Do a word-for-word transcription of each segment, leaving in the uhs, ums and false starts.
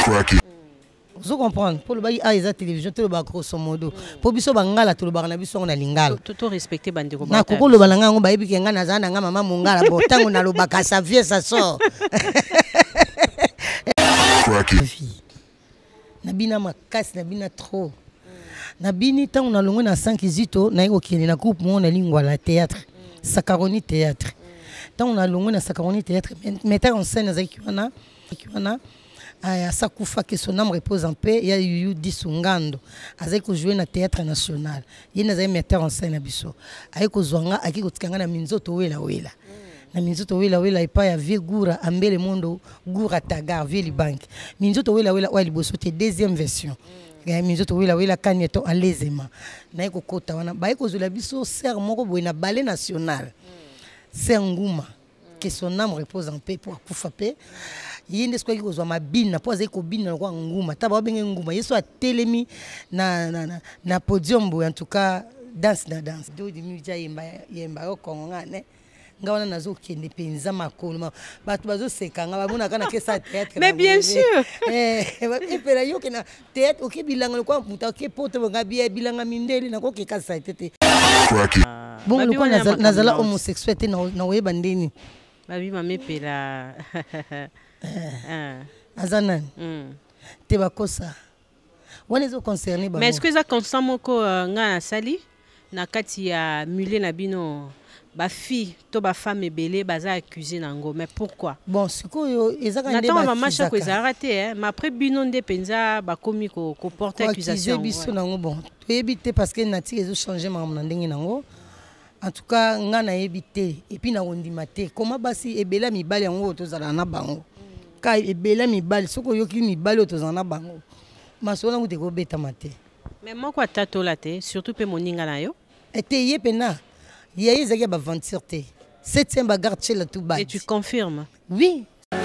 Vous comprenez? Pour le bail à la télévision, tout le bail grosso modo. Pour biso bangala, tout le bail na biso on a lingala. Tout tout respecter bande ko. Na koko le balanga on bail bikenga na zana nga mama mungala botango na lo baka sa vie sa sort. Nabina makasi nabina trop. Nabini tant on a longo na cinq zito na iko kini na groupe mon na lingua la théâtre. Sakaroni théâtre. Tant on a longo na Sakaroni théâtre metteur en scène avec Kiwana Kiwana à Sakufa que son âme repose en paix. Il y a eu Disungando avec jouer na théâtre national. Il y a metteur en scène abiso. Avec Ozwanga aki kotikanga na minzoto wela wela. Na minzoto wela wela ipa ya vie gura ambele mondo gura tagar vie li bank. Minzoto wela wela wa liboso te deuxième version. Ya minzoto wela wela kanyeto alezema. Na eko kota wana ba eko zula biso ser moko boy na ballet national. C'est Nguma que son âme repose en paix pour kufa paix. Yende siko ko zwa mabina po azeko bina kwa Nguma taba benge Nguma yeso a telemi na na na, na podium bo en tout cas danse na danse do di muja yemba yemba ko konga ne ngawana nazo kende penza makolo batu bazo sekanga babona kana ke sa tête. Mais bien sûr eh et pela yo ke na tête o ke bilanga kwa muta ke poto nga bia bilanga mindeli na ko ke ka sa tête. Bon le kwa nazala homosexuel te na na weba ndeni babi mame pela Azanan. Te bakosa. Wana zo concerné ba. Mais est-ce que ça concerne moko nga sali na kati ya mulé na bino ba fille to ba femme ebele baza accusé nango mais pourquoi? Bon sikoyo ezaka ndé ba maman chako ezarate hein mais après bino ndé penza ba komi ko ko porter accusation. Biso nango bon. To ebité parce que nati ezo changer ma ndenge nango. En tout cas nga na ebité et puis na ondima te. Comment basi ebela mibali yango tozala na bango. Ka ebela mibali soko yoki mibali otozana bango masona ngute ko beta mate mais moko atato la te surtout pe moninga na yo ete ye pena ye ezaki ba venture te septième bagarre chez la tout bas. Et tu confirmes? Oui.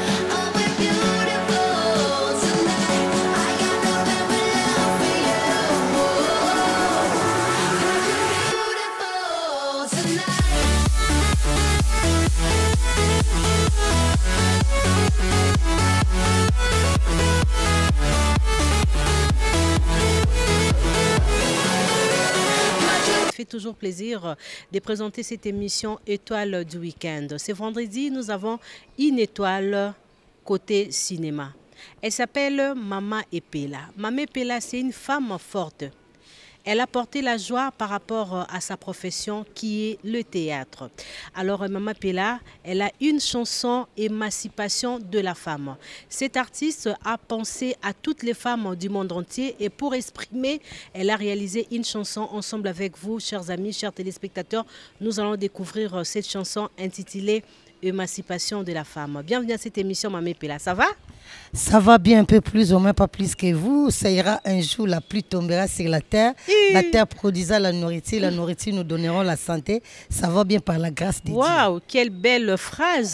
Fait toujours plaisir de présenter cette émission Étoile du week-end. Ce vendredi, nous avons une étoile côté cinéma. Elle s'appelle Mama Epela. Mama Epela, c'est une femme forte. Elle a porté la joie par rapport à sa profession qui est le théâtre. Alors Mama Epela, elle a une chanson émancipation de la femme. Cette artiste a pensé à toutes les femmes du monde entier et pour exprimer, elle a réalisé une chanson ensemble avec vous, chers amis, chers téléspectateurs. Nous allons découvrir cette chanson intitulée Émancipation de la femme. Bienvenue à cette émission Mama Epela. Ça va? Ça va bien un peu plus ou moins pas plus que vous. Ça ira un jour, la pluie tombera sur la terre. Et... la terre produisera la nourriture. La nourriture nous donneront la santé. Ça va bien par la grâce de Dieu. Waouh, quelle belle phrase.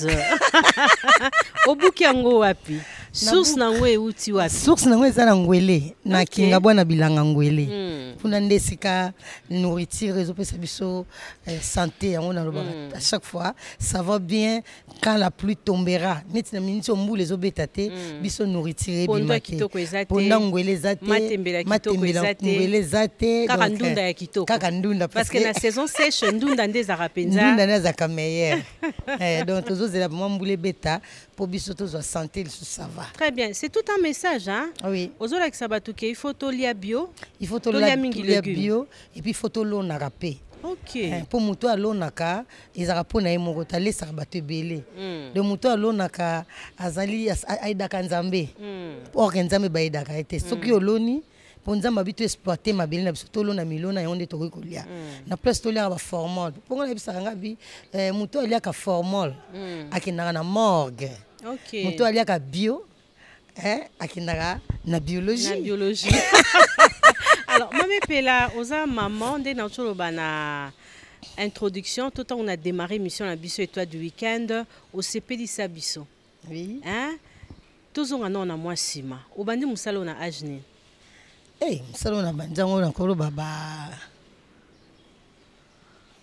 Obukiango wapi. Source nangwe uti wapi. Source nangwe za ngwele. Na kinga bwana bilanga ngwele. Kuna ndesika nourriture réseau pesa biso santé on a à chaque fois ça va bien quand la pluie tombera. Neti na miniti ombu les obetate. Biso nourriture bimaki ponda ngwele zate matembela ngwele zate kakandunda ya kitoko kakandunda parce que la saison sèche ndunda ndeza rapenza ndunda na zaka meilleur eh donc tozo zela mbule beta pour biso tozo santé ça va très bien. C'est tout un message hein. Oui ozola kisabatuke il faut to lia bio il faut to lia bio et puis il faut to lo na rapé. Ok. Pour muto alonaka ezaka pona ye moko talesa bato ebele. Le muto alonaka azali aidaka nzambe. Or nzambe ba aidaka ete. Soki oloni pour nzambe bitu exploiter mabele na biso tolona milona yonde to kolia. Na place to lia ba formol. Pour ngana bisaka ngabi muto alia ka formol. Akinaka na morgue. Ok. Muto alia ka bio hein akinaka na biologie. Na biologie. Alors, Mama Epela, oza maman de notre bana introduction. Tout le temps on a démarré mission la biso étoile du week-end au C P D Sabiso. Oui. Hein? Toujours on a moi sima. Au bandi musalo na ajne. Eh, musalo na banjango na kolo baba.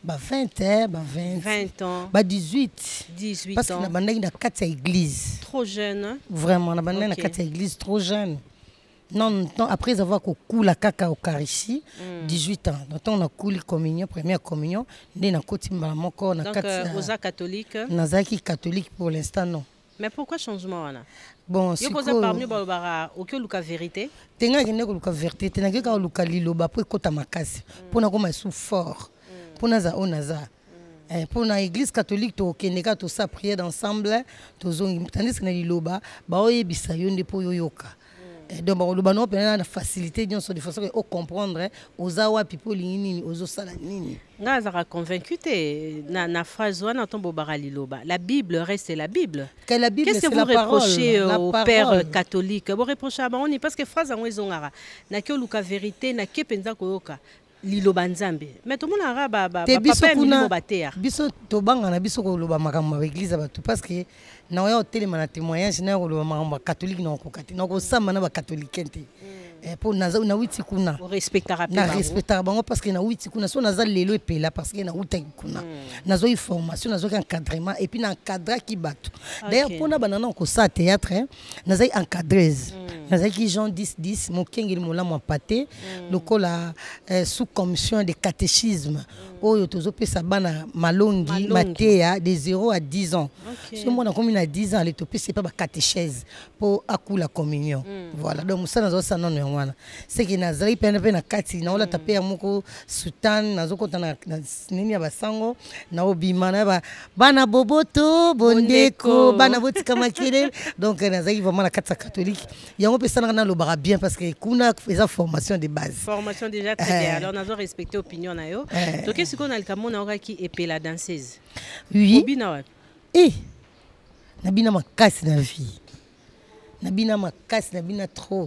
Bah vingt ans, bah vingt. vingt ans. Bah dix-huit. dix-huit Parce ans. que na na quatre église. Trop jeune. Hein? Vraiment, na na quatre église trop jeune. Non, non, après avoir coulu la caca au Carici, mm. dix-huit ans. Donc on a coulu communion, première communion, on a côté malamoko, na donc euh, aux catholiques. Nazaki catholique pour l'instant non. Mais pourquoi changement là? Bon, c'est quoi parmi bara aucun luka vérité? Tenga kende ko luka vérité, tenga ka luka liloba pour kota makasi. Pour na koma sou fort. Pour na za onaza. Eh pour na église catholique to kende ka to sa prière ensemble, to zongi tandis que na liloba ba oyebisa yo nde po yoyoka. Donc ba no pena na facilité de façon que comprendre oza wa pipo lingini ozo sala nini. Nga zara convaincu te na na phrase wana tombo bara liloba. La Bible reste la Bible. Que la Bible Qu'est-ce que vous reprochez au père catholique? Vous reprochez à Baroni parce que phrase en ezongara na ke luka vérité na ke penza koyoka liloba nzambe. Mais tout le monde a ba ba papa milimo batea. Biso to banga na biso ko loba makambo ba église ba tout parce que na oya hôtel na témoignage na ko loba makambo catholique na ko kati na ko sama na ba catholique nte. Eh pour na na witi kuna. On respectera na respectera bango parce que na witi kuna so na za lelo epela parce que na uta kuna. Na zo formation na zo encadrement et puis na encadra ki bato. D'ailleurs pour na banana ko sa théâtre na za encadreuse. Na za ki Jean dix dix mo kengeli mo la mo paté lokola sous commission de catéchisme. Oyo tozo pesa bana malongi matéa de zéro à dix ans. Si moi na comme na dix ans les topé c'est pas ba catéchèse pour akula la communion. Voilà donc ça na zo ça non wana. C'est que nazari pena pena kati na ola tapé moko sultan nazo kota na nini ya basango na obima na ba bana boboto bondeko bana boti kama kile donc nazari vraiment la kati catholique. Yango pesa na lo bara bien parce que kuna faisait formation de base. Formation déjà très bien. Alors nazo respecter opinion na yo. Donc qu'est-ce qu'on a le camon aura qui épée la danseuse? Oui. Obina eh nabina makasi na vie. Nabina makasi nabina trop.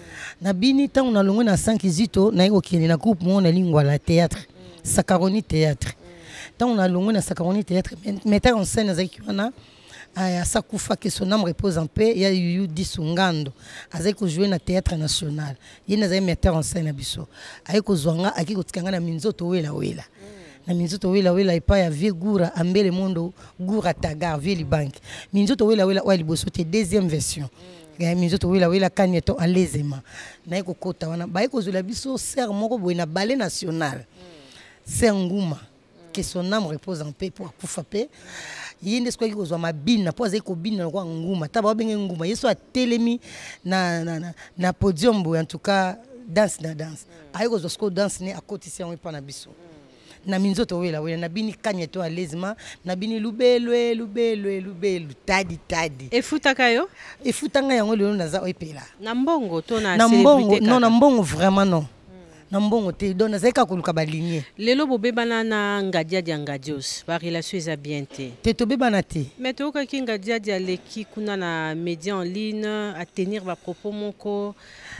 Nabini tant on a longue na cinq zito na iko kini na groupe mon na lingua la théâtre. Sakaroni théâtre. Tant on a longue na Sakaroni théâtre metteur en scène avec wana à Sakufa que son âme repose en paix, il y a eu Disungando avec jouer na théâtre national. Il y a metteur en scène biso. Avec Ozwanga aki kotikanga na minzoto wela wela. Na minzoto wela wela ipa ya vie gura ambele mondo gura tagar vie bank. Minzoto wela wela wa liboso te deuxième version. Ya minzoto wela wela kanyeto alezema. Na iko kota wana ba iko zula biso ser moko boy na ballet national. C'est nguma que son âme repose en paix pour kufa paix. Yende siko ko zwa mabina po azai ko bina kwa nguma taba benge nguma yeso atelemi na na na, na podium bo en tout cas danse na danse ayiko zo sko danse ne akoti si on pa na biso na minzoto wela wela na bini kanyeto alezima na bini lubelwe lubelwe lubelu tadi tadi e futaka yo e futanga yango lelo naza opela na mbongo to na na mbongo non na mbongo vraiment non na mbongo te donc na zeka koluka ba ligne lelo bobebana na ngadia dia ngadios ba relation eza bien te te tobebana te mais to ka ki ngadia dia leki kuna na média en ligne à tenir ba propos moko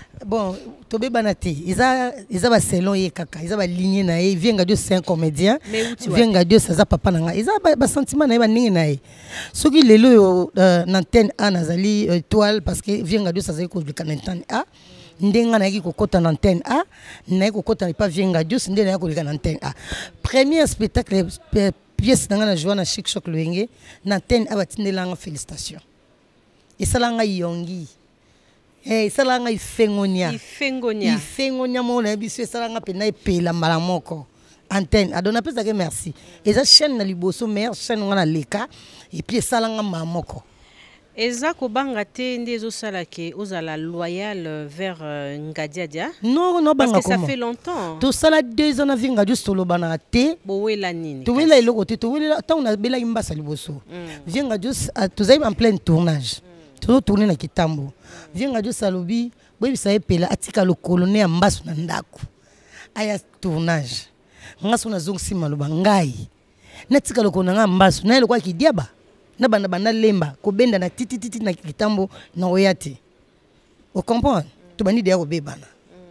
bon tobebana te eza eza ba selon ye kaka eza ba ligne na ye vient ngadios c'est un comédien vient ngadios ça papa na nga eza ba sentiment na ye ba ningi na ye soki lelo yo na antenne A nazali étoile parce que vient ngadios ça zali ko na antenne A ndenga na yaki kokota na antenne A na yaki kokota pa vienga Dios ndenga na yaki kolika na antenne A premier spectacle pièce nanga na joie na Chic Choc Luenge na antenne A batindelanga félicitations esalanga yongi eh esalanga ifengonia ifengonia ifengonia mona biso esalanga pena epela mbala moko antenne adona pesa ke merci eza chaîne na liboso meilleure chaîne ngana leka et puis esalanga mamoko. Eza ko banga te ndezo sala ke ozala loyal vers uh, Ngadiadia? Non, non, parce banga que ça fait longtemps. To sala deux ans na vinga du solo bana te. Bowela nini? To wela iloko te to wela ta on a bela imbasa liboso. Vinga just to zai en plein tournage. To tourner na kitambo. Vinga just salobi boy bisa epela atika lo colonel ambasu na ndako. Aya tournage. Ngaso na zongi sima lo bangai. Natika lo konanga ambasu na ile kwa kidiaba. Na banda banda lemba ko benda na titi titi na kitambo na oyate o comprendre to bandi de ko bebana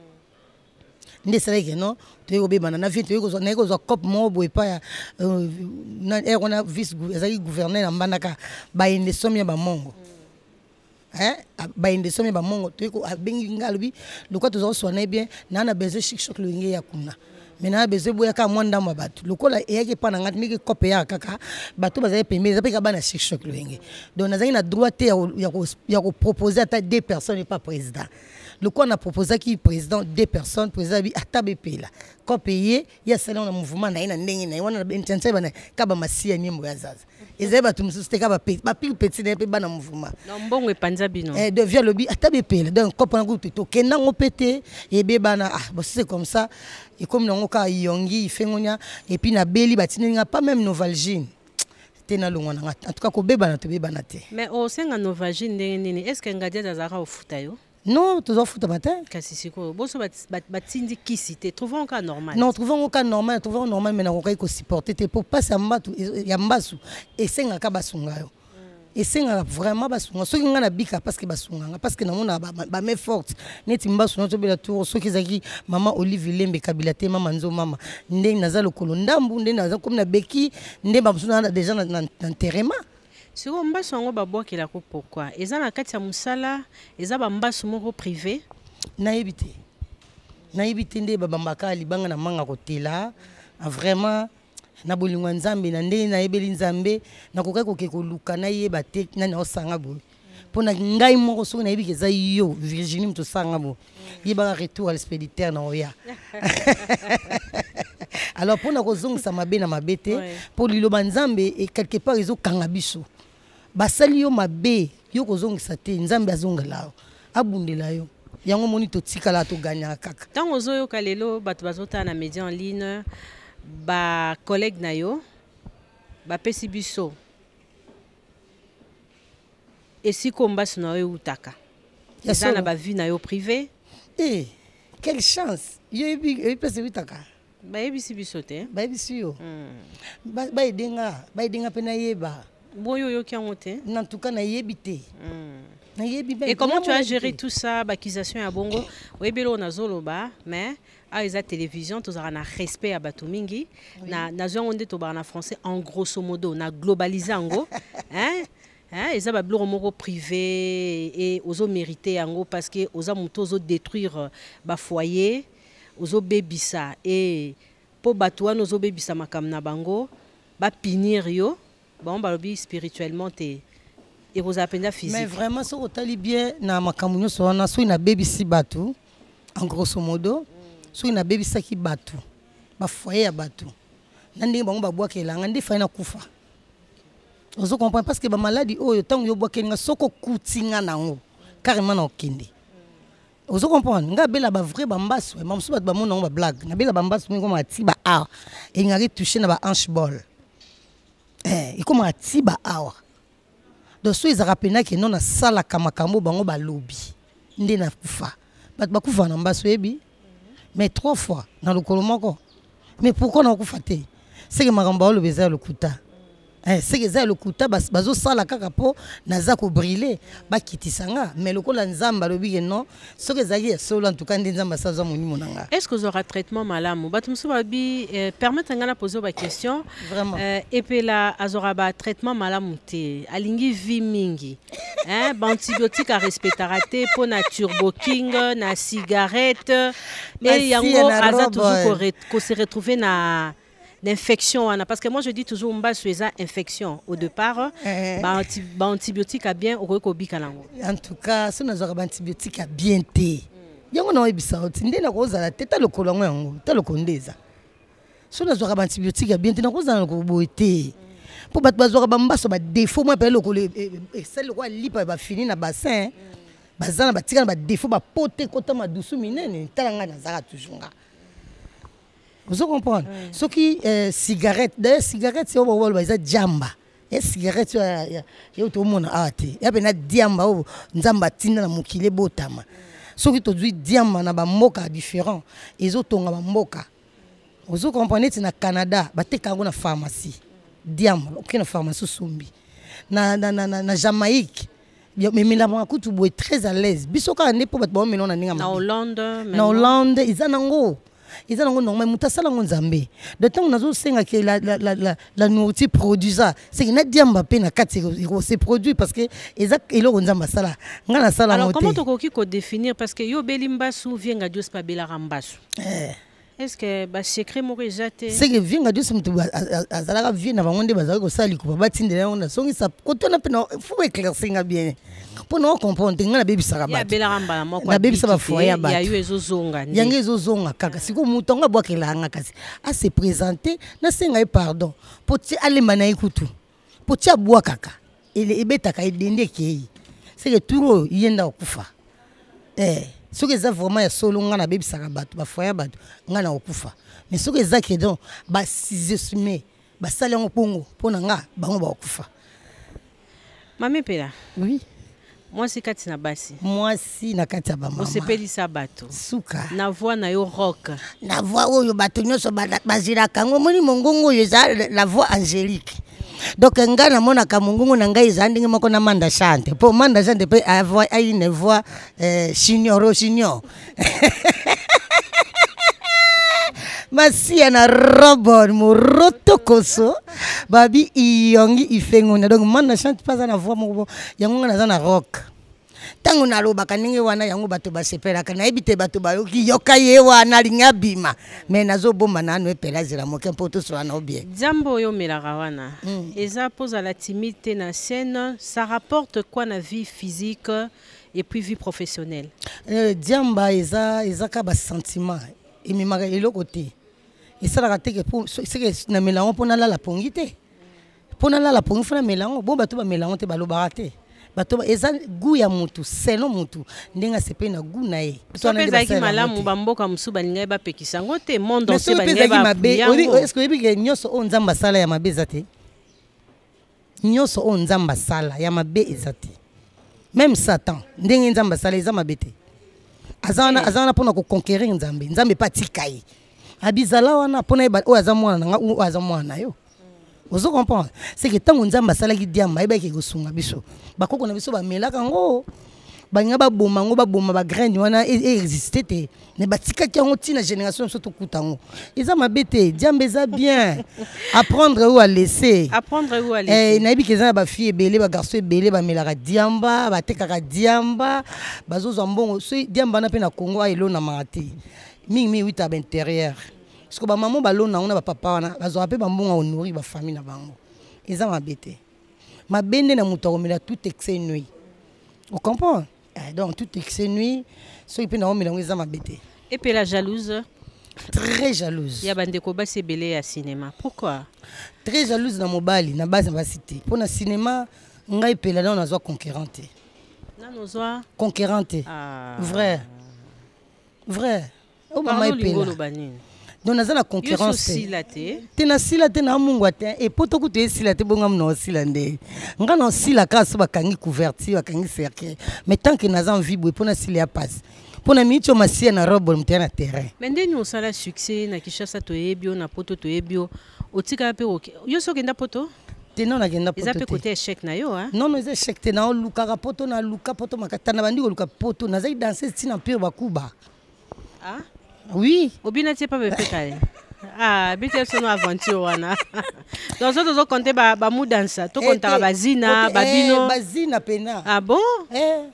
nde sala ke no to ko bebana na vite ko na ko zo cop mo boy pa na e ko na vice ezali gouverneur na mbandaka ba inde somia ba mongo hein ba inde somia ba mongo to ko abengi ngalobi lokwa to zo so na bien na na besoin Chic Choc Luenge ya kuna Maintenant besoin boya ka mwanda mabatu lokola eyaki pa na ngati miki kope ya kaka bato bazali pembe za peka bana chic choc loenge donc nazali na droit ya ya ya ko proposer ata deux personnes et pas président lokola na proposer ki président deux personnes président bi ata bepela kope ye ya sala na mouvement na ina ndenge na wana intention bana ka ba masia nyimbo ya zaza ezali bato mususu te ka ba petit ba petit na pe bana mouvement na mbongo epanza bino eh devient lobby ata bepela donc kope na ko to kenda ngopete et be bana ah bon c'est comme ça. Et comme nous avons yongi fengonya et puis na beli batinga pas même Novalgine tena longona en tout cas ko beba na to beba na te mais au senga Novalgine nini est-ce que ngadia zazara ofuta yo non tous ofuta matin kasi siko boso batindi kisi te trouvons un cas normal non trouvons un cas normal trouvons normal mais na ko ko supporter te pour pas ça mbatu ya mbasu et senga ka basunga yo et c'est vraiment basunga ceux qui ngana bika parce que basunga parce que na mona ba me forte neti mbasu na to bela tour ceux qui zaki maman Olive Lembe Kabila te mama nzo mama nde naza lokolo ndambu nde naza comme na beki nde babusuna déjà na enterrement si on mbasu ngo babwaki la ko pourquoi eza na kati ya musala eza ba mbasu moko privé na yebite na yebite nde babambaka libanga na manga kotela vraiment na bolingo nzambe na ndenge na yebeli nzambe na kokai koke koluka na yeba te na na osanga bo pona ngai moko so na yebi keza yo Virginie mto sanga bo yeba retour à l'expéditeur na oya alors pona kozong sa mabe na mabete pour liloba nzambe et quelque part ezo kanga biso basali yo mabe yo kozong sa te nzambe azongala abundela yo yango moni to tikala to gagner kaka tango zo yo kalelo bato bazota na média en ligne ba collègue na yo ba pesi biso esi komba sino yo utaka eza na ba vie na yo privé eh quelle chance yo ebi pesi utaka ba ebisi biso te ba ebisi yo ba ba edenga ba edenga pe na yeba boyo yo kiango te en tout cas na yebi te na yebi ba. Et comment tu as géré tout ça bakisation ya bongo oyebelo na zoloba mais a eza télévision tous na respect à bato mingi na na zo nde to ba na français en grosso modo na globaliser ngo hein hein eza ba bloro moko privé et ozo mériter ngo parce que oza muto ozo détruire ba foyer ozo bebisa et po bato wana ozo bebisa makam na bango ba punir yo bon ba lobi spirituellement te et vous appelez physique mais vraiment so otali bien na makamu nyo so na so ina bebisi bato en grosso modo so ina bebisa ki bato ba foyer ya bato nandi bango ba bwaka elanga ndi fa na kufa ozo comprendre parce que ba maladie oyo tango yo bwaka nga soko kutinga nango carrément na okende ozo comprendre nga bela ba vrai ba mbaso ma musu bato ba mona ba blague na bela ba mbaso ngo ma ti ba a et ngari toucher na ba hanche ball eh iko ma ti ba awa donc so ils rappellent que non na sala kamakambo bango ba lobby ndi na kufa bato ba kufa na mbaso ebi mais trois fois dans le colomako mais pourquoi na kufa te c'est que maramba le beza le kuta eh c'est que ça le kuta bazo sala kaka po naza ko briller ba kitisanga mais le kola nzamba le bi non ce que ça y solo en tout cas nzamba sa zo moni monanga est-ce que vous aurez traitement malamu bato musu babi permettre ngana poser ba question vraiment et puis là azora ba traitement malamu te alingi vi mingi hein ba antibiotique à respecter pour na turbo king na cigarette et yango aza toujours ko se retrouver na l'infection parce que moi je dis toujours mba sueza infection au départ ba ba antibiotique a bien au ko bikalango en tout cas so nazo ba antibiotique a bien te yango na ebisa oti ndena ko za la teta le kolongo yango ta le kondeza so nazo ba antibiotique a bien te na ko za ko boité pour bat bazo ba mbaso ba défaut moi pe le ko celle ko lipa ba fini na bassin bazana ba tika na ba défaut ba poté kota ma douce minene talanga na zaka toujours nga. Vous comprenez? Ce qui est cigarette, d'ailleurs cigarette c'est au bord de la jamba. Et cigarette il y a tout le monde a été. Il y a bien diamba ou nzamba tina na mukile botama. Ce qui te dit diamba na ba moka différent. Ils ont tonga ba moka. Vous comprenez? C'est na Canada, ba te kango na pharmacie. Diamba, aucune pharmacie sombi. Na na na na Jamaïque. Mais mais la banque tu bois très à l'aise. Bisoka ne peut pas bon mais non na ninga. Na Hollande, na Hollande, ils en ont. Ils ont normal mutasala ngonzambe de temps nazo senga que la la la la la nourriture produit ça c'est que na diamba pe na kati c'est produit parce que exact elo ngonzamba sala ngana sala alors comment to ko définir parce que yo belimbasu vienga just pa bela rambasu eh est-ce que ba secret mo rezate c'est que vinga de mutu azalaka vie na bango nde bazali kosala ko batindela on songi sa kotona pe na faut éclaircir bien pour nous comprendre nga na bebisaka ba ya bela mbala moko na bebisa ba foya ba ya yu ezozonga ndi yange ezozonga kaka siko mutu nga bwakelanga kasi a se présenter na senga pardon poti alemba na ikutu poti abwa kaka ele ebetaka edende kei c'est que tout yenda okufa eh soki eza vraiment ya solo nga na bebisaka bato bafoya bato nga na okufa mais soki eza ke donc basizesime basali yango mpongo mpo na nga bango baokufa. Mami Pela, oui mwasi kati na basi mwasi na kati ya bamama osepelisa bato suka na voix na yo rock na voix oyo bato nyonso bazilaka yango moni mongongo oyo eza la voix angélique. Donc nga na mona ka mungungu na ngai za ndenge moko na manda chante po manda chante pe avoir une voix euh junior junior masia na robot moroto koso babi iyongi ifengona donc manda chante pas na voix moko yango na za na rock tango na lobaka ninge wana yango bato basepelaka na ebite bato bayoki yoka ye wana linga bima mais nazo bomba nano epela zira moke mpoto so na obie Jambo yo melaka wana mm. Eza pose la timide na scène, ça rapporte quoi na vie physique et puis vie professionnelle? euh, Diamba eza eza ka ba sentiment et mimaka eloko te esala ka te pour c'est que na melango pona la la pongite pona la la pongi fona melango bo bato ba melango te balobaka te bato eza gu ya mutu selo mutu ndenga sepe na gu na ye to na eza ki malamu bamboka musu balinga ba pekisa ngo te monde ose balinga ba mabe est-ce que ebi ke nyoso o nzamba sala ya mabe ezate nyoso o nzamba sala ya mabe ezate même Satan ndenge nzamba sala eza mabe te azana azana pona ko conquérir nzambe nzambe patikai abizala wana pona ba o azamwana nga o azamwana yo. Vous comprenez? C'est que tant qu'on a masala qui diamba, il y a quelque chose à biso. Bako qu'on a biso ba melaka ngo, ba ngaba boma ngo ba boma ba graine wana existé te. Ne batika ki ngo tina génération surtout kutango. Ils ma bête, diamba za bien. Apprendre ou à laisser. Apprendre ou à laisser. Eh na bi ke za ba fille belé ba garçon belé ba melaka diamba, ba tekaka diamba, bazo zambongo. So diamba na pe na Congo a elo na marati. Ming mi huit à l'intérieur. Parce que maman balo na ona papa wana bazo apé bambonga honori ba famille na bango eza mabete mabende na muto komela tout excès nuit on comprend eh, donc tout excès nuit so ipe na omela eza mabete. Et puis la jalouse, très jalouse ya bande ko basi belé ya cinéma. Pourquoi? Très jalouse na mobali na base na cité pour na cinéma ngai pela na on zo concurrente na no zo concurrente ah. Vrai vrai o mama epela donc naza na concurrence te na sila te na mungwa te et poto ku te sila te bonga mna sila nde nga na sila ka so bakangi couverture bakangi cercle mais tant que naza en vie boy pona sila ya passe pona micho masia na robe mte na terrain mais ndeni osala succès na Kishasa to ebio na poto to ebio otika pe oke yo so kenda poto te non na kenda poto te eza pe côté échec na yo hein non non eza échec te na luka ka poto na luka poto makata na bandi ko luka poto na zai danser tina pire bakuba ah. Oui. Obina tie pas bébé kale. Ah, bité sono aventure wana. Donc ça dozo compter ba ba mu dansa, to compter ba zina, ba bino. Ba zina pena. Ah bon? Eh.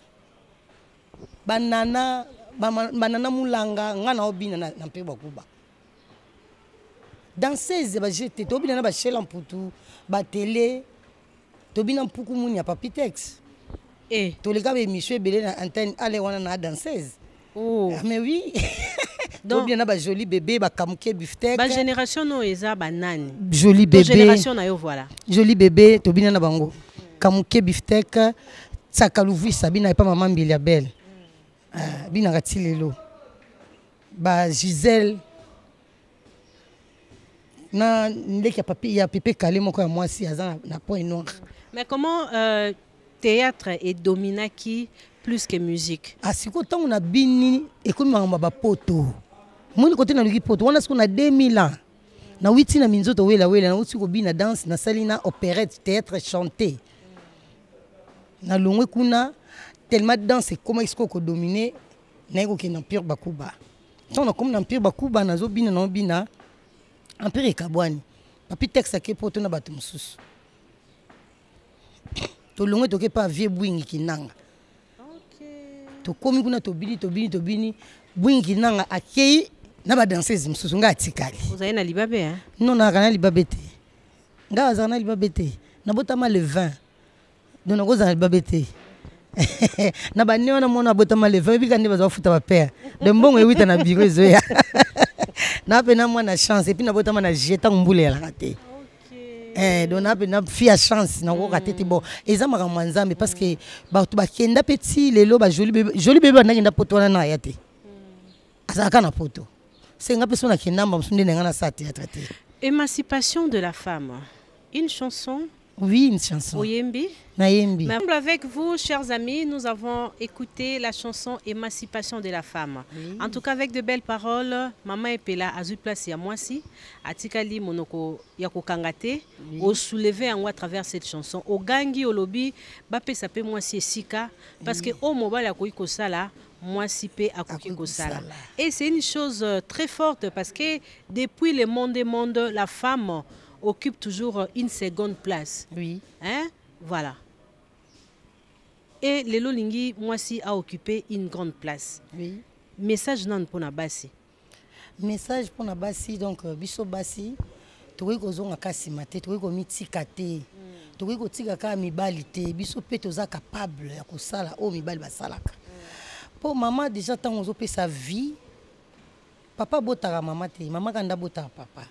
Banana, banana mulanga ngana obina na na mpe bakuba. Danseuse ba jeté, to obina na ba shela mputu, ba télé. To bina mpuku munya papitex. Eh, to les gars émission belé na antenne aller wana na danseuse. Oh. Mais oui. Donc bien na ba joli bébé ba kamuke biftek. Ba génération no eza banani. Joli bébé. Génération na yo voilà. Joli bébé to bina na bango. Kamuke biftek tsakaluvi sabina et pas maman Bilia Belle. Ah bina ratilelo. Ba Gisèle na ndeki ya papi ya pépé calé moko ya mwasi aza na point noir. Mais comment euh, théâtre est dominaki plus que musique? Ah siko tango na bini ekomi mangamba ba poto. Moni côté na luki poto wana siko na deux mille ans. Na witi na minzoto wela wela na uti ko bina danse na salina opérette théâtre chanté. Na longwe kuna tellement danse comment est-ce ko dominer na ko ki empire bakuba. Tant na comme empire bakuba na zo bina na bina empire kabwani. Papi texte ke poto na bato mususu. To longwe to ke pa vie bwingi kinanga. To komi kuna to bini to bini to bini bwingi nanga akei na ba danseuse mususu nga atikali. Vous avez na libabe hein? Non na kana libabe te. Nga azana libabe te. Na botama le vingt. Donc na kozana libabe te. Na ba niona mona botama le vingt bika ndi bazo futa ba père. De mbongo ewita na biro ezoya. Na pe na mwana chance et puis na botama na jeta mbule la raté. Eh donc na pe na fia chance na ko raté te bon. Eza makambo nzambe parce que ba to ba kenda petit lelo ba joli bébé joli bébé na kenda poto na ya te. Azaka na poto. C'est une personne qui n'a pas de Émancipation de la femme. Une chanson. Oui, une chanson. Oyembi. Nayembi. Avec vous, chers amis, nous avons écouté la chanson Émancipation de la femme. Oui. En tout cas, avec de belles paroles, Maman Epela a eu place à moi si, à Tikali Monoko Yako Kangate, au soulever en haut à travers cette chanson. Au gangi, au lobby, Bapé Sapé moi si Sika, parce que au mobile à Koiko Sala, moi si Pé à Koiko Sala. Et c'est une chose très forte parce que depuis le monde des mondes, la femme occupe toujours une seconde place. Oui. Hein? Voilà. Et le Lolingi, moi aussi, a occupé une grande place. Oui. Message non pour Nabassi. Message pour Nabassi, donc, Bisso Bassi, tu vois qu'on a cassé ma tête, tu vois qu'on a tikate, tu vois qu'on a mis balité, Bisso Petoza capable, à ça là, oh, mi bal basalaka. Pour maman, déjà, tant on a sa vie, papa botara maman, maman kanda botara papa.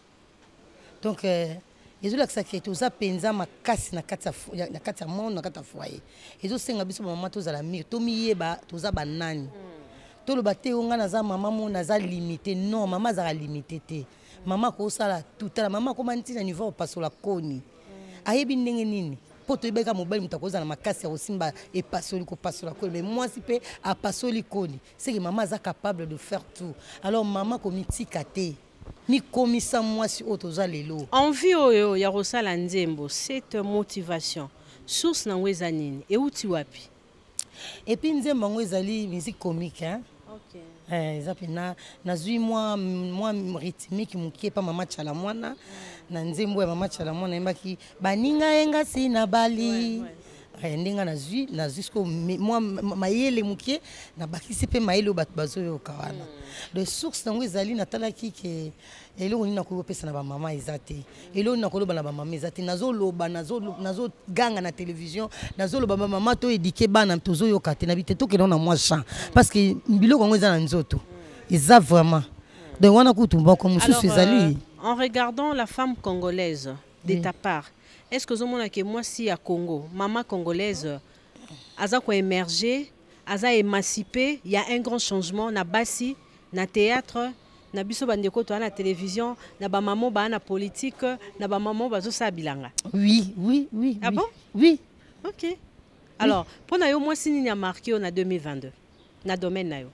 Donc, euh, ils ont l'accès tous à penza ma casse na kata na kata monde na kata foyer. Ils ont senga biso maman tous à la mire. To miye ba tous à banani. To le baté on a naza maman mon naza limité. Non, maman za limité te. Maman ko sala tout la maman comment ntina niveau passe la koni. Ayebi ndenge nini. Poto ibeka mobile mutakoza na makasi ya osimba et passer ko passe la koni. Mais moi si pe a passer li koni. C'est que maman za capable de faire tout. Alors maman ko mitikate. Ni komisa moi si otoza lelo. Envie oyo ya Rosala Nzembo, cette motivation source na weza nini et uti wapi? Et puis Nzembo ngwezali musique comique hein. OK. Eh zapi na nazui moi moi rythmique mukie pa mama chala mwana na Nzembo ya mama chala mwana embaki baninga enga sina bali. Ndinga nazui na jusqu'au moi mayele mukie na bakisi pe mayele bat bazoyo kawana. De source nango ezali natala ki ke elo ni nakolo pesa na ba mama ezate elo ni nakolo bana ba mama ezate nazo loba nazo nazo ganga na télévision nazo loba ba mama to éduquer bana tozo yokate na bité to ke na moi chant parce que biloko ngo eza na nzoto eza vraiment de wana kutumba comme mususu ezali. En regardant la femme congolaise de oui. Ta part, est-ce que vous avez que moi si à Congo, maman congolaise, aza ko émerger, aza émancipé, il y a un grand changement na basi, na théâtre, na biso bandeko to na télévision, na ba maman ba na politique, na ba maman ba zo sa bilanga. Oui, oui, oui. Ah oui. bon? Oui. OK. Alors, oui. Pour na yo moi si ni a marqué en deux mille vingt-deux. Na domaine na yo.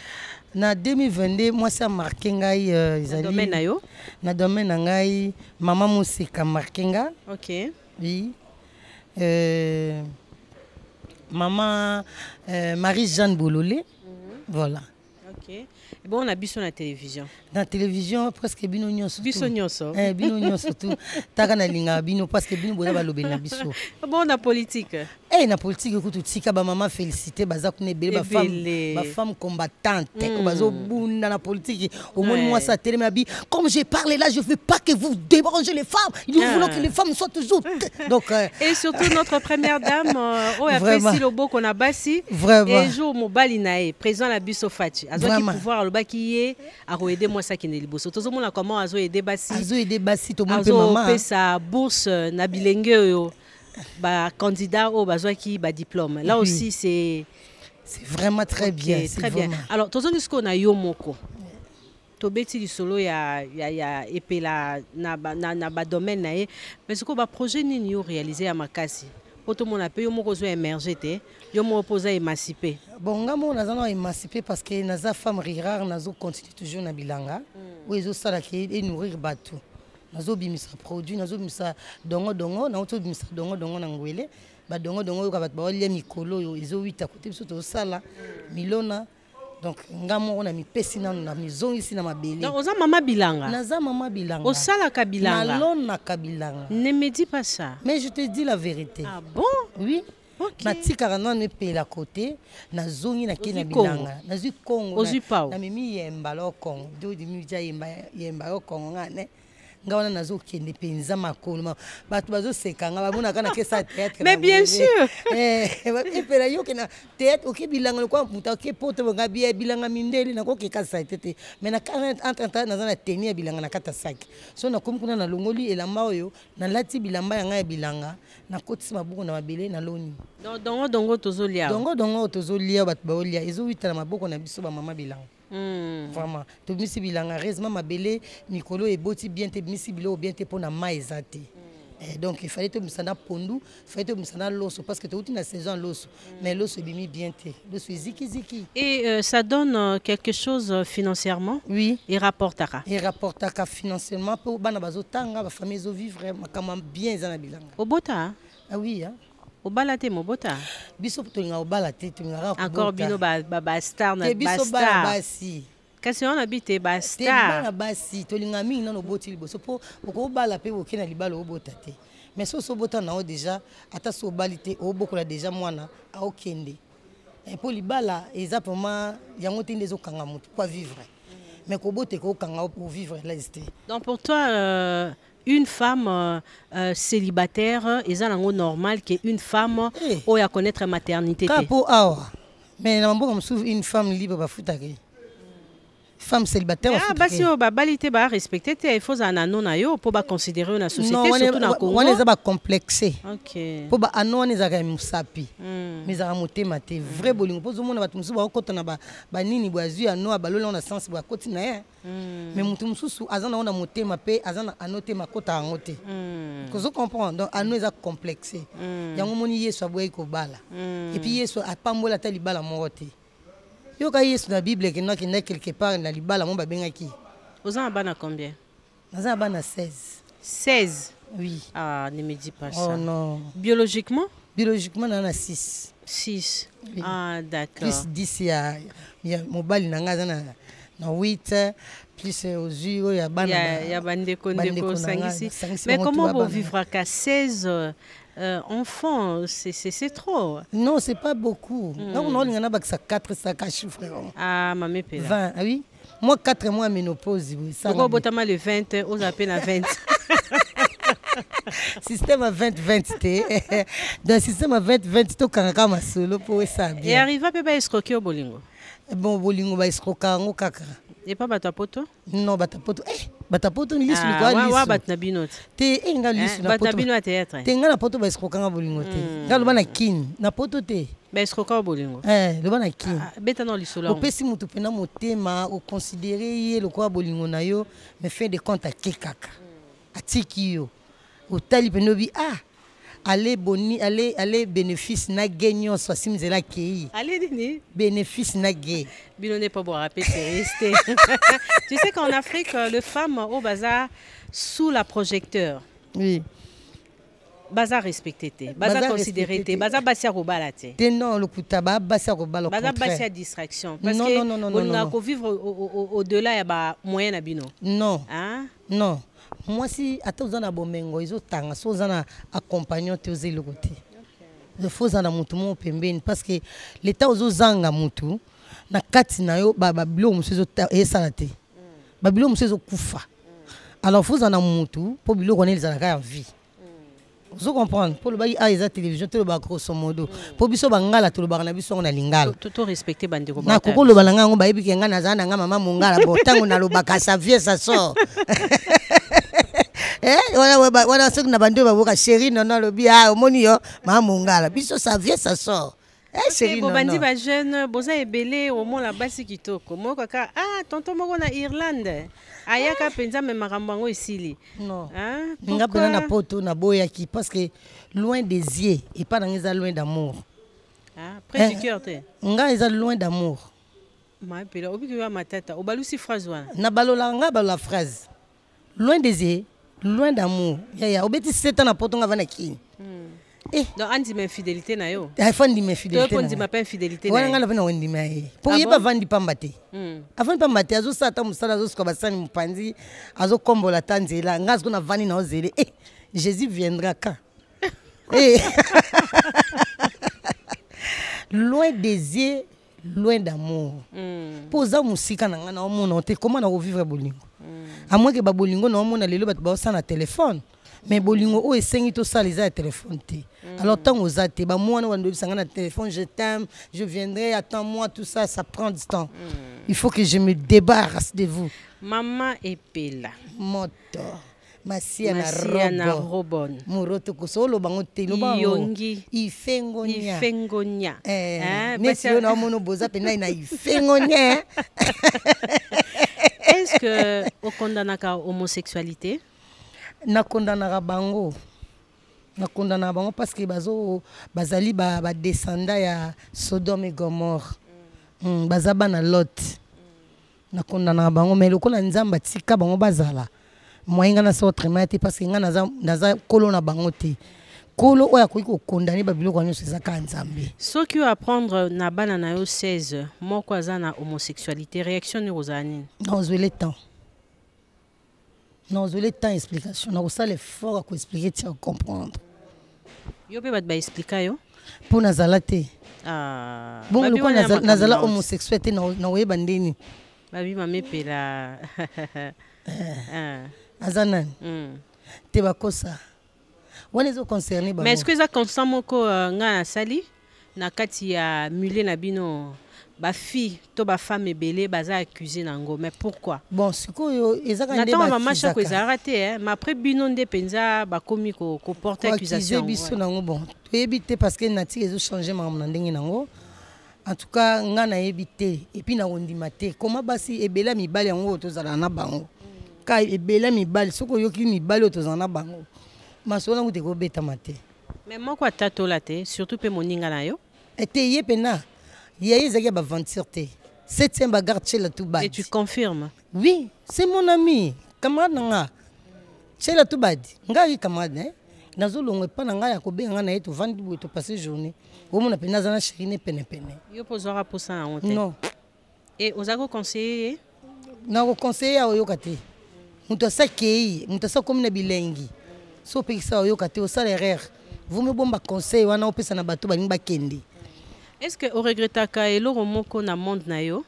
Na deux mille vingt-deux moi ça marqué ngai euh, na domaine na yo. Na domaine ngai maman Musika marqué nga. OK. Oui. Euh, maman euh, Marie-Jeanne Bololé. Mm-hmm. Voilà. OK. Et bon on a biso na télévision. Na télévision presque bino nyonso. Biso nyonso. Eh bino nyonso tout. Taka na linga bino parce que bino boza ba lobe na biso. Bon na politique. Eh na politique écoute tika ba maman félicité baza kune bele ba femme ba femme combattante ko bazo bunda na politique au moins moi ça télé ma bi comme j'ai parlé là je veux pas que vous dérangez les femmes. Nous voulons que les femmes soient toujours donc euh, et surtout notre première dame oh apprécie le beau qu'on a bassi et jour mobali nae président la biso Fati azo ki pouvoir le bakiye a aider moi ça qui ne liboso tout le monde comment azo aider bassi azo aider bassi to mon maman azo sa bourse na bilenge yo ba candidat au besoin qui ba diplôme là oui. Aussi c'est c'est vraiment très okay, bien très bien vraiment. Alors tout ce qu'on a yo moko to beti du solo ya ya ya epela na na na ba domaine na mais ce qu'on va projet ni yo réaliser à makasi pour tout monde appelle yo moko zo émerger te yo mo poser émanciper bon ngamo na zana émanciper parce que naza femme rare nazo continue toujours na bilanga ou ezo sala ke et nourrir bateau nazo bimisa produit nazo bimisa dongo dongo na oto bimisa dongo dongo na ngwele ba dongo dongo yo ka bat ba lia mikolo yo ezo huit à côté biso to sala milona donc ngamo on a mi pesi na na mizongi ici na mabele donc oza mama bilanga naza mama bilanga o sala ka bilanga na lona ka bilanga ne me dis pas ça mais je te dis la vérité. Ah bon? Oui natikaka nano epela kote nazongi nake na bilanga nazwi Congo na memi yemba lo Congo do di mi ja yemba yemba lo Congo ngane nga wana nazokende penza makolo bato bazoseka nga bamonaka na kesa théâtre mais bien sûr eh epela yo ke na théâtre oke bilanga kwa muta oke poto nga bia bilanga mindeli na koke kasa tete mais na entre temps na na tenir bilanga na kata sac so na komukuna na longoli elamba oyo na lati bilamba yanga ya bilanga na kotisi mabuko na mabele na loni donc dongo dongo tozolia dongo dongo tozolia bato baolia ezo wita na maboko na biso ba mama bilanga. Mm. Vraiment to misi bilanga heureusement mabele mikolo eboti bien te misi bilo bien te pona maizate. Eh, donc il fallait que musana pondu, il fallait que musana loso parce que tu es na saison loso mais loso bimi bien te. Loso ziki ziki. Et euh, ça donne euh, quelque chose euh, financièrement? Oui. Et rapportaka. Et rapportaka financièrement pour bana bazotanga ba famille zo vivre vraiment bien za na bilanga. Obota? Ah oui hein. Obalate mobota. Biso tolinga obalate tolinga encore bino ba ba star na ba star. Basi. Kasi on habite ba star. Te ba basi tolinga mingi na no boti liboso po ko bala pe bo kena libala obota te. Mais so so bota na o déjà ata so balite obokola déjà mwana a okende. Et pour libala exactement yango te ndezo kanga mutu kwa vivre. Mais ko bote ko kanga pour vivre là c'était. Donc pour toi euh, une femme euh, euh, célibataire est normal qu'une femme hey. Ou à connaître maternité. Capo awa. Mais na mboka msuvu une femme libre ba futake. Femme célibataire ah bah si ba balité ba respecter il faut un anon na yo pour ba considérer une société non, surtout na Congo. On est ba complexé. OK. Pour ba anon on est za musapi. Mais za motema te vrai bolingo pozo mona batu musubu ba kota na ba ba nini boazu anon ba lola na sens ba koti na ye. Mais mutu mususu azana ona motema pe azana anote makota angote. Kozo comprendre donc anon est complexé. Yango moni yeso aboyi ko bala. Et puis yeso apambola ta libala mongote. Yo ka yesu na Bible que qui n'est quelque part na libala mon babengaki. Aux ans bana combien? Aux ans bana seize. seize. Oui. Ah, ne me dis pas ça. Oh non. Biologiquement? Biologiquement on a six. six. Oui. Ah d'accord. Plus dix ya ya mobile nanga na na huit plus aux yeux ya bana. Ya ya bande kondeko sangisi. Mais comment vous vivre qu'à seize Euh, enfants, c'est trop. Non, c'est pas beaucoup. Mm. Donc, on a quatre sacs à chiffres. Ah, maman, pela. vingt, ah oui. Moi, quatre mois ménopause. Oui, ça. Pourquoi botama le vingt, on appelle à vingt. Système à vingt vingt. Dans le système à vingt vingt, tu as un solo pour ça. Et arrive à pas escroquer au bolingo. Bon, bolingo va escroquer au kaka. Et pas batapoto? Non, batapoto. Eh, batapoto ni lisu quoi lisu. Ah, bat na binot. Te enga lisu na poto. Bat na binot théâtre. Te enga na poto ba escroquer bolingo te. Nga lo bana kin na poto te. Ba escroquer bolingo. Eh, lo bana kin. Beta no lisu la. O pesi mutu pena motema o considérer ye lo kwa bolingo na yo, mais fait de compte à kekaka. Atiki yo. O tali penobi ah. Allez boni, allez allez bénéfice na gagnant soit simzela kei. Allez dini. Bénéfice na gay. Bilo n'est pas bon rappeler c'est resté. Tu sais qu'en Afrique les femmes au bazar sous la projecteur. Oui. Bazar respecté té, bazar considéré té, bazar basia ko balate. Té non le kutaba basia ko balo. Bazar basia distraction parce non, que non, non, non, on a ko vivre au-delà ya ba moyen na bino. Non. Hein? Non. Moi si ata uzana bomengo izo tanga so uzana accompagnant te oze le côté. Le faut uzana mutu mo pembeni parce que l'état ozo zanga mutu na kati na yo ba babilo musezo esala te. Babilo musezo kufa. Alors faut uzana mutu po bilo connaître za la vie. Vous comprenez? Pour le bail à la télévision, tout le bac grosso modo. Pour biso bangala tout le bac na biso on a lingala. Tout tout respecter bande ko. Na koko le balanga ngo bayi bikenga na zana nga mama mungala bo tango na lo baka sa vie ça sort. Eh wala wala wala sok na bande ba boka chérie non non le bi ah omoni yo mama mungala biso sa vie ça sort. Eh chérie non. Bandi ba jeune boza ebele au moins la basi kitoko. Mo kaka ah tonton moko na Irlande. Ayaka penza me makambo ngo isili. Non. Hein? Nga pena na poto na boya ki parce que loin des yeux et pas dans les loin d'amour. Ah, près du cœur te. Nga eza loin d'amour. Ma pela obi ko ma tata o balusi phrase wana. Na balola nga balola phrase. Loin des yeux, loin d'amour. Ya ya obeti sept ans na poto nga vana ki. Eh, donc andi ma infidélité na yo. Ay fandi ma infidélité. Tu pas pas infidélité. Wana nga na vana wendi mai. Pour yeba vandi pambate. Avant pambate azo sata musala azo skoba sani mpanzi azo kombola tanzela nga azo na vani na ozele. Eh, Jésus viendra quand? Eh. loin des yeux, loin d'amour. Posa musika na nga na omona te comment na vivre bolingo. À moins que ba bolingo na omona lelo bat ba sa na téléphone. Mais bolingo o esengi to ça les téléphone te. Alors tant aux athées, bah moi on doit s'engager na téléphone, je t'aime, je viendrai, attends-moi, tout ça, ça prend du temps. Il faut que je me débarrasse de vous. Maman epela. Moto. Masia na robon. Muroto kusolo bango te lo bango. Yongi. Ifengonya. Ifengonya. Eh. Nesi yo na mono boza pena na ifengonya. Est-ce que au condamnaka homosexualité? Na condamnaka bango. Na condamnaka bango parce que bazo bazali ba ba descendant ya Sodome et Gomorre. Mm, bazaba na Lot. Na condamnaka bango mais lokola nzamba tika bango bazala. Moi nga na so tremate parce que nga naza naza kolo na bango te. Kolo oya ko ko condamner ba biloko nyo seza ka nzambe. Ce qui apprendre na bana na yo seize moko aza na homosexualité réaction ni rozani. Non, je le temps. Non, je le temps explication. Na ça l'effort à ko expliquer tu comprendre. Yo pe ba ba expliquer yo pour nazala te. Ah. Bon le ko nazala nazala homosexualité na na we bandeni. Babi mame pela. Ah. Azanan. Mm. Te bakosa. Wana zo concerné ba. Mais est-ce que ça consent moko nga na sali na kati ya mulé na bino ba fille to ba femme ebele baza accusé nango mais pourquoi? Bon sikoyo ezaka ndé ba maman chako ezarate hein mais après bino ndé penza ba komi ko ko porter accusation. Biso nango bon. To ebité parce que nati ezo changer ma na ndenge nango. En tout cas nga na ebité et puis na ondima te. Comment basi ebela mibali yango tozala na bango. Ka ebela mibali soko yoki mibali tozala na bango. Masola ngute ko beta mate. Mais moko atato la te surtout pe moninga na yo. Ete yepena. Yeye zaki ba ventir te. Septième bagarre chela tout bad. Et tu confirmes? Oui, c'est mon ami, camarade nga. Chela tout bad. Nga yi camarade hein. Nazo longwe pa nga ya ko be nga na eto vandi bo to passer journée. Au mon appel nazana chirine pene pene. Yo pozora pour ça en non. Et aux ago conseiller? Na ko conseiller o yokate. Muto sa kei, muto sa comme na bilengi. So pe sa o yokate o sa l'erreur. Vous me bomba conseil wana o pesa na bato ba ngba kendi. Est-ce que au regretaka eloro moko na monde na yo?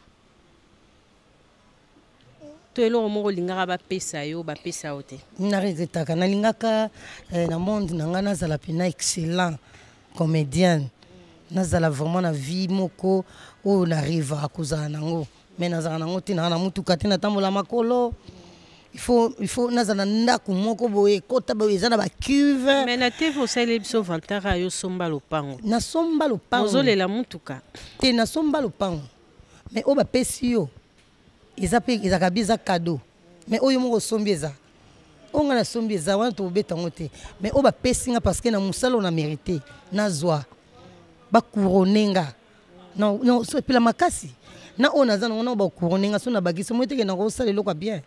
To eloro moko lingaka ba pesa yo ba pesa ote. Na regretaka na lingaka na monde na ngana zala pena excellent comédienne. Na zala vraiment na vie moko o na rive à cause nango. Mais na zala nango te na na mutu katina tambola makolo. Il faut il faut nazana ndako moko boye kota boye zana ba cuve. Mais na te vo sele biso vantara yo somba lopango. Na somba lopango. Ozole la mutuka. Te na somba lopango. Mais o ba pesi yo. Ezape ezaka biza cadeau. Mais oyo moko sombieza. Onga na sombieza wana to beta ngote. Mais o ba pesi nga parce que na musalo na mérité. Na zwa. Ba couronenga. Non non so pila makasi. Na ona zana ona ba couronenga so na bagisi mo teke na ko sala lokwa bien.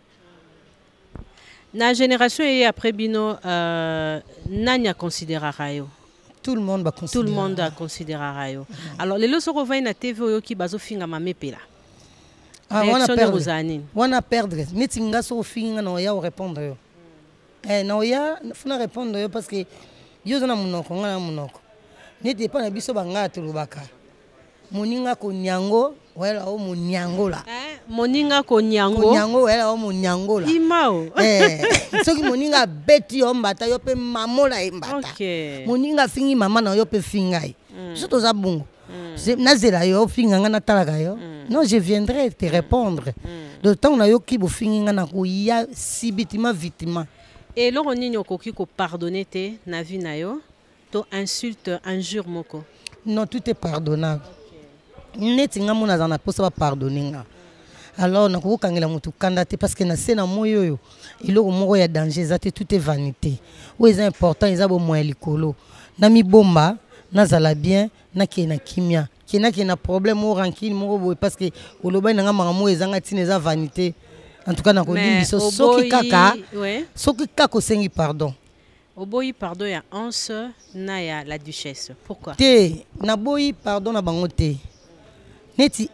Na génération et après bino euh, nani a considéré rayo. Tout le monde va considérer. Tout le monde a considéré rayo. Mm-hmm. Alors les loso revient na T V oyo ki bazo finga mame pela. Ah on a perdre. On a perdre. Mais tinga so finga na ya répondre yo. Eh na ya funa répondre yo parce que yo zona munoko ngana munoko. Nete pa na biso banga tulubaka. Moninga ko nyango wala o munyangola. Eh moninga ko nyango. Ko nyango wala o munyangola. Imao. Eh soki moninga beti yo mbata yo pe mamola mbata. OK. Moninga fingi mama na yo pe fingai. Je to za bungu. Na zela yo finga ngana talaka yo. Non, je viendrai te répondre. De temps na yo ki bo fingi ngana ko ya sibitima victime. Et loro nini okoki ko pardonner te na vie na yo to insulte injure moko. Non, tout est pardonnable. Neti nga mona zana posa ba pardonner nga. Alors na ko kangela mutu kandate parce que na sena moyo yo iloko moko ya danger zate tout est vanité. Ou est important ils a bo moyen likolo. Na mi bomba na zala bien na ke na kimia. Ki na ke na problème au rancune moko boy parce que oloba na nga mangamo ezanga tineza vanité. En tout cas na ko limbiso soki kaka. Soki kaka sengi pardon. Oboyi pardon ya Anse na ya la duchesse. Pourquoi? Te na boyi pardon na bango te. Neti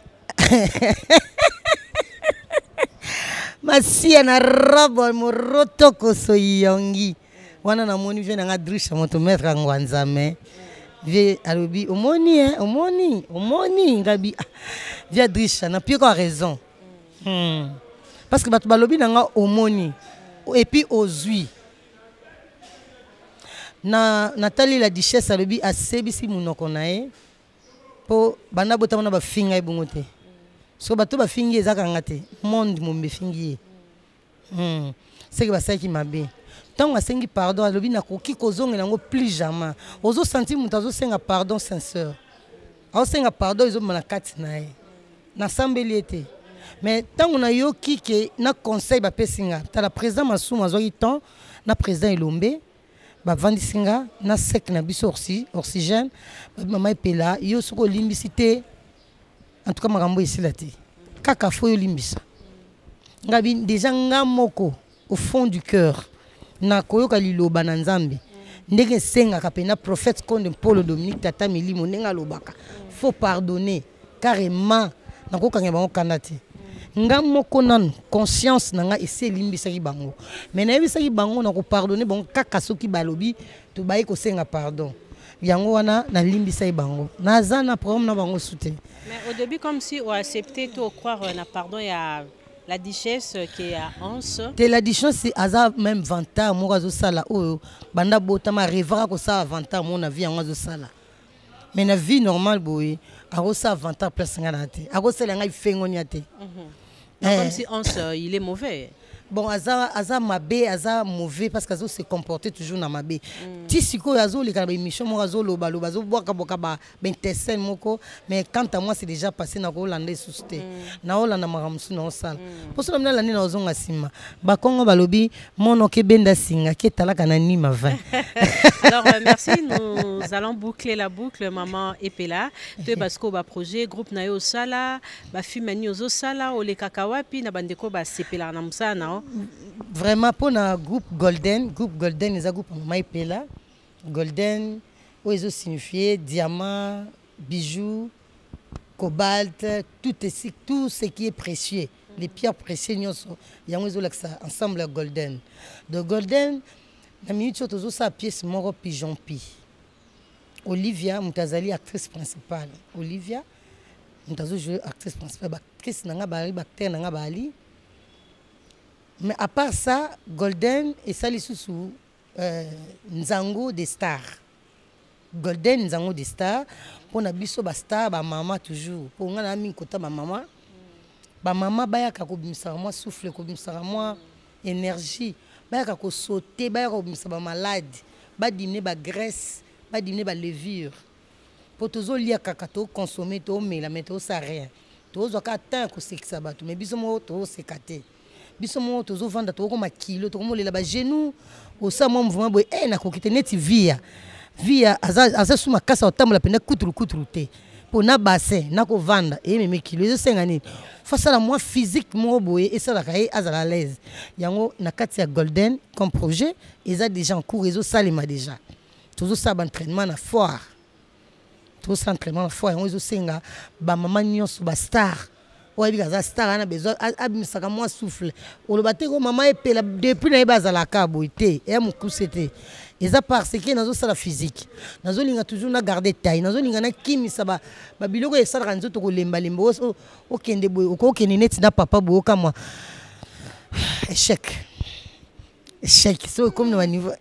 Masia na robo moroto ko so yongi. Wana na moni vena nga drisha moto mettre ngwanzame. vie alobi omoni hein omoni omoni ngabi via Drisha na pire quoi raison hmm. Parce que batu balobi nanga omoni et puis ozui na Nathalie la duchesse alobi asebisi munoko nae po bana botama na ba finga ebungote so bato ba fingi ezaka ngate monde mombe fingi hmm. C'est que ça qui m'a bien. Tant que sengi pardon, alobi na koki kozonga nango plus jamais. Ozo senti mutazo senga pardon sincère. Ozo senga pardon izo malakati nae. Na sambeli ete. Mais tant on a yo ki ke na conseil ba pesinga. Ta la président Massouma zo temps na président Elombe ba vandi singa na sec na biso orsi oxygène ba mama epela yo soko limbisité. En tout cas makambo ici la te. Kaka fo yo limbisa. Ngabi déjà ngamoko au fond du cœur na koyoka liloba na nzambe ndenge senga kapena prophète Konde Paul Dominique Tata Milimo nenga lobaka faut pardonner carrément na kokanga bango kanate ngamoko nan conscience nanga ese limbisaki bango mais na yebisaki bango na ko pardonner bon kaka soki balobi to bayi ko senga pardon yango wana na limbisaki bango naza na problème na bango soutien. Mais au début comme si on acceptait tout croire na pardon ya la duchesse qui est à Anse. De la duchesse c'est hasard même vingt moi zo sala o banda botama rêvera ko ça vingt ans mon avis en zo sala. Mais na vie normale boy a ko ça vingt ans plus ngana te. A ko sala ngai fengoni te. Comme si Anse il est mauvais. Bon aza aza mabe aza mauvais parce que azo se comporter toujours na mabe. Ti siko azo le ka ba émission mo azo loba loba azo boka boka ba ben tesel moko mais quant à moi c'est déjà passé na ko lande susté. Na olanda maramsu na osala. Pour cela na lande na ozonga sima. Ba kongo balobi mono ke benda singa ke talaka na nima vingt. Alors euh, merci, nous allons boucler la boucle maman Epela. Te basko ba projet groupe na yo sala, ba fumani ozo sala o le kakawapi na bandeko ba sepela na musana. Vraiment pour un groupe Golden, groupe Golden est un groupe Maïpela. Golden, où ils ont signifié diamant, bijoux, cobalt, tout, est, tout ce qui est précieux. Les pierres précieuses, ils ont ensemble Golden. De Golden, la minute où ils ont sa pièce moro pigeon pi. Olivia, Moutazali, actrice principale. Olivia, Moutazali joué actrice principale. Actrice nanga bali, acteur nanga bali. Mais à part ça, Golden et Salisusu, euh, Nzango des stars. Golden Nzango des stars. Pour na biso ba star, ba maman toujours. Pour nga na mi kota ba maman. Ba maman baya ka ko bimisa moi souffle ko bimisa moi énergie. Baya ka ko sauter, baya ko bimisa ba malade. Ba diminuer ba graisse, ba diminuer ba levure. Pour toujours lia kaka to consommer to mais la météo ça rien. To zo ka tant ko sekisa ba to mais biso mo to sekate. Biso mo tozo vanda to ko makilo to ko lela ba genou o sa mo mouvement boy eh na ko kite neti via via aza aza suma kasa otambola pena kuturu kuturu te po na bassin na ko vanda e meme kilo zo senga ni face à la moi physique mo boy et ça la kai azala à l'aise yango na kati ya Golden comme projet ils a déjà en cours réseau salima déjà tozo sa ba entraînement na foire tozo sa entraînement na foire yango zo senga ba maman nyonso ba star. Ouais, because a star a besoin abimisaka moi souffle. Olobate ko maman epela depuis na baza la kabo ite et mon kusete. Eza parce que nazo sala physique. Nazo linga toujours na garder taille. Nazo linga na kimisa ba ba biloko esala kanzo to ko lemba lemba o o kende boy o kende net na papa bo kama échec. Échec so comme no niveau.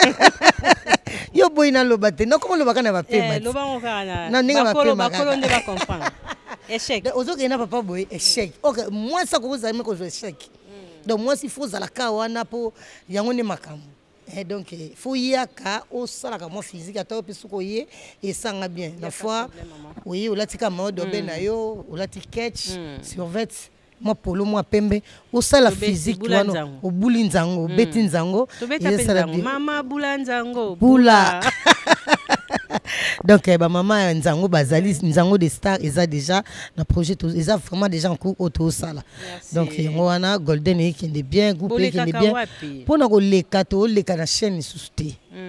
Yo boy na lobate. Na comment lobaka na ba pema. Eh loba on va na. Na ninga ba pema. Ba kolo ne va comprendre. Échec. Donc, aujourd'hui, il n'y a pas boy échec. Ok, moi, ça que vous avez que je échec. Donc, moi, s'il faut la kawana pour y a un makam. Et donc, il faut y a ka au salaka moi physique à toi puis soukoye et ça va bien. La fois, oui, ou la tika mode benayo, ou la tiketch sur vet. Moi polo moi pembe au sala physique au bulinzango, betinzango. Mama bulanzango. Bula. Donc, bah, maman Nzango Bazali, Nzango des stars, ils ont déjà un projet, ils ont vraiment déjà en cours autour de ça. Donc, on a Golden qui est bien, groupe qui est bien. Pour nous, les quatre, les quatre chaînes sont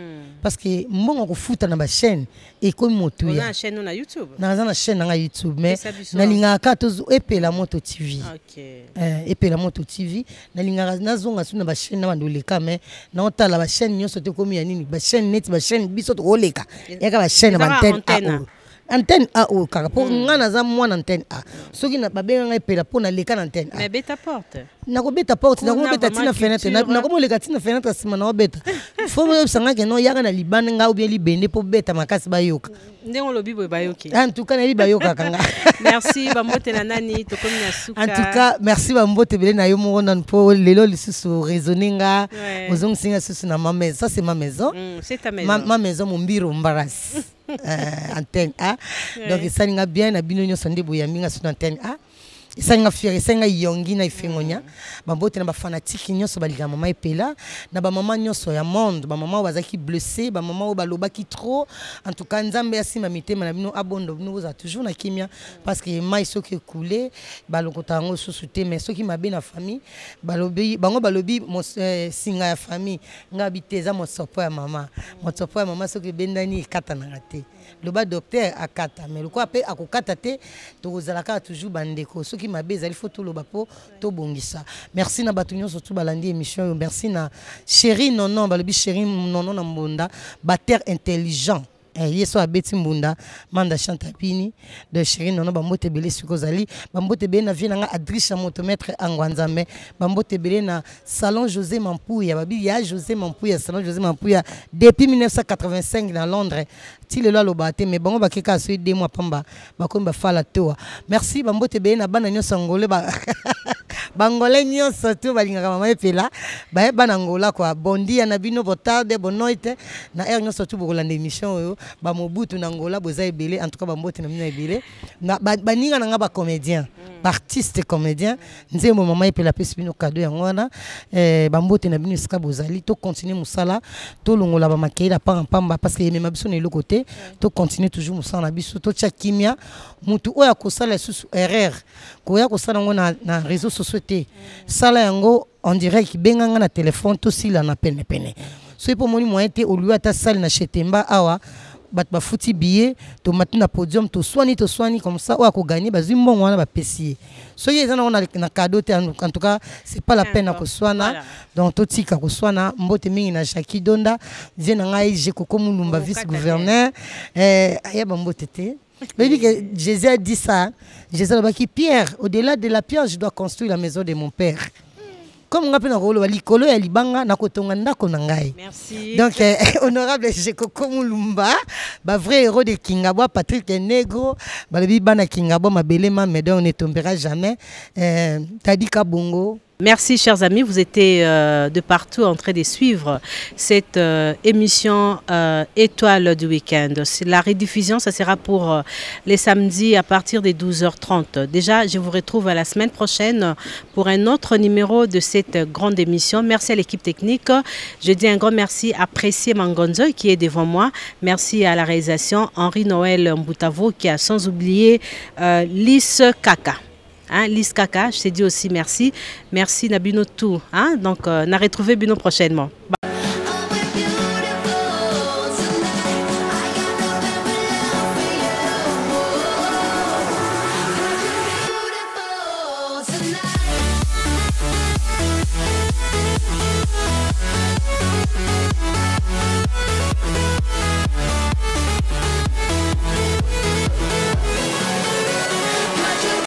parce que mbongo kofuta na ba chaîne et comme moto ya. Na chaîne na YouTube. Na na chaîne na YouTube mais na linga ka to epela moto T V. OK. Eh epela moto T V na linga na zonga suna ba chaîne na bandoleka mais na otala ba chaîne nyonso te komi ya nini ba chaîne net ba chaîne biso to oleka. Yaka ba chaîne ba antenne. Antenne A O kaka pour ngana za mwana antenne A soki na babenga ngai pela pona leka na antenne A mais beta porte na ko beta porte na ko beta tina fenêtre na ko mo leka tina fenêtre sima na beta faut me sanga ke no yaka na libane nga ou bien libende pour beta makasi ba yoka ndenge lobi boy bayoki en tout cas na li bayoka kanga. Merci bambote na nani to komi na suka. En tout cas merci bambote bele na yo mo na po lelo lisusu raisonninga ozong singa susu na ma maison, ça c'est ma maison, c'est ta maison, ma, ma maison mon bureau embarrasse. Euh, antenne A. Ouais. Donc ça n'inga bien na bino nyo sande boya minga sur antenne A. Ça n'inga fier, ça n'inga yongi na ifengonya. Bambote na ba fanatique nyoso balika mama epela na ba mama nyoso ya monde, ba mama wazaki blessé, ba mama o baloba ki trop. En tout cas nzambe asima mitema na bino abondo bino za toujours na kimia parce que mai soki coulé balokota ngo susute mais soki mabe na famille balobi bango balobi mo singa ya famille nga biteza mo sopo ya mama. Mo sopo ya mama soki bendani kata na ngate. Le bas docteur akata mais le quoi pe akokata te to zalaka toujours bandeko soki mabe zali faut tout le bapo to bongisa. Merci na batunyo surtout balandi émission. Merci na chéri nonon balobi chéri nonon na mbonda bater intelligent. Yeso abeti mbunda manda chantapini de chéri nonon bambote belé sukozali bambote belé na vie na Adricha motomètre angwanzame bambote belé na salon José Mampouya babi ya José Mampouya salon José Mampouya depuis mille neuf cent quatre-vingt-cinq dans Londres ti le lo baté mais bango bakeka so deux mois pamba bakomba fala toa. Merci bambote belé na bana nyoso ngolé ba bangolé nyonso to balingaka mama epela ba bana ngola kwa bondi ya na bino botarde bonoite na er nyonso to bokolanda émission oyo ba mobutu na ngola boza ebele en tout cas bambote na mina ebele na baninga na nga ba comédien ba artiste comédien nzembo mama epela pesi bino cadeau ya ngwana eh bambote na bino ska bozali to continuer musala to longola ba makeila pa pamba parce que même biso na le côté to continuer toujours musala biso to tcha kimia mutu oya kosala susu erreur ko ya kosala ngona na réseaux sociaux te sala yango on dirait ki benganga na téléphone to sila na pene pene so pour moni moyen te au lieu ta salle na chetemba awa bat ba futi billet to matina podium to soigner to soigner comme ça ou ako gagner bazui mbongo wana ba pesier so yeza na na cadeau te en tout cas c'est pas la peine ko soana donc to tika ko soana mbote mingi na Jackie Donda vient na ngai je ko komulumba vice gouverneur eh aya ba mbote te. Mais que Jésus a dit ça, Jésus a dit Pierre, au-delà de la pierre, je dois construire la maison de mon père. Comme on a pu le likolo ya libanga na kotonga ndako na ngai. Merci. Donc eh, honorable Jekoko Mulumba, ba vrai héros de Kingabo, Patrick Negro, ba le bana Kingabo mabelema mais donc on ne tombera jamais. Euh, Tadika Bongo. Merci chers amis, vous étiez euh, de partout en train de suivre cette euh, émission euh, Étoile du week-end. La rediffusion, ça sera pour euh, les samedis à partir de douze heures trente. Déjà, je vous retrouve à la semaine prochaine pour un autre numéro de cette grande émission. Merci à l'équipe technique. Je dis un grand merci à Précieux Mangonzo qui est devant moi. Merci à la réalisation Henri Noël Mboutavo qui a sans oublier euh, Lys Kaka. Hein, Lys Kaka, je t'ai dit aussi merci. Merci Nabino tout. Hein, donc, euh, on a retrouvé Bino prochainement. Bye.